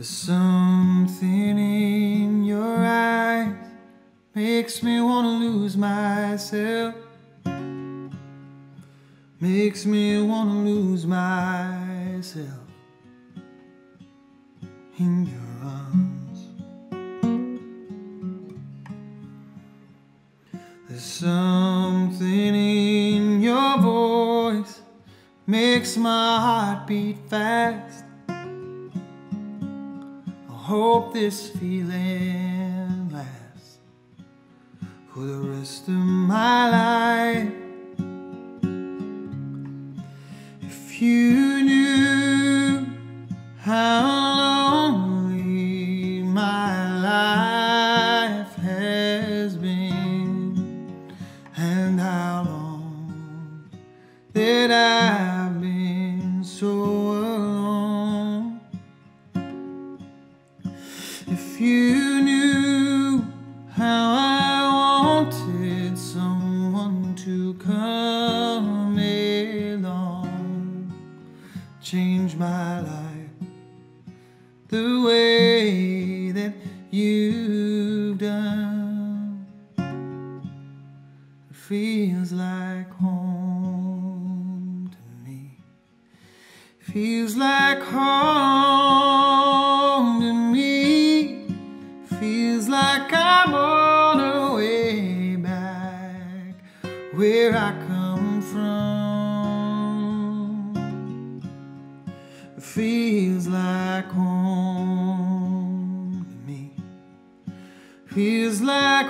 There's something in your eyes makes me wanna lose myself. Makes me wanna lose myself in your arms. There's something in your voice makes my heart beat fast. I hope this feeling lasts for the rest of my life. If you knew how lonely my life has been, and how long that I've been so alone. If you knew how I wanted someone to come along, change my life the way that you've done. It feels like home to me. Feels like home to me. Feels like I'm on the way back where I come from. It feels like home to me. Feels like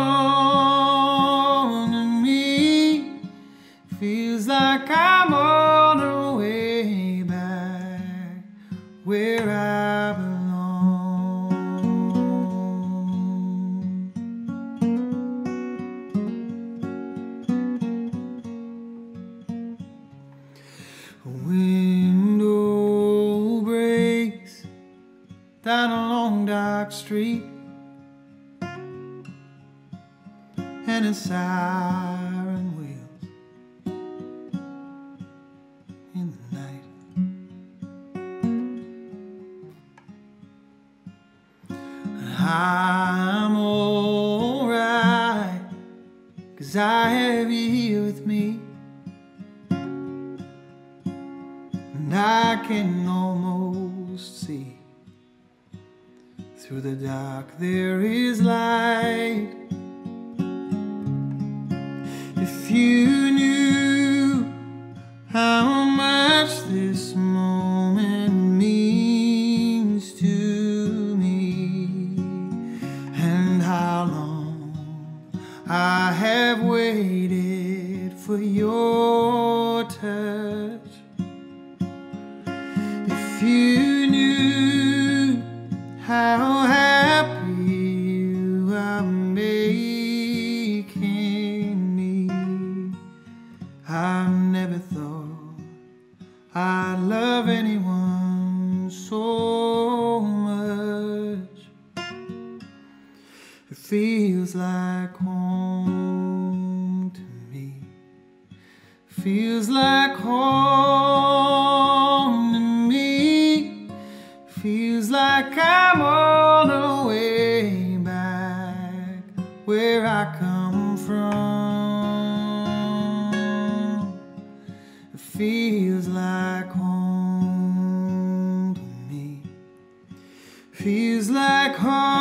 home to me. Feels like I'm on the way back where I belong. A window breaks down a long dark street, and a siren wails in the night. I'm alright, 'cause I have you here with me, and I can almost see through the dark there is light. If you knew how much this moment means to me, and how long I have waited for your touch. If you knew how happy you are making me, I've never thought I'd love anyone so much. It feels like home to me. Feels like home to me. Feels like I'm on the way back where I come from. It feels like home to me. Feels like home.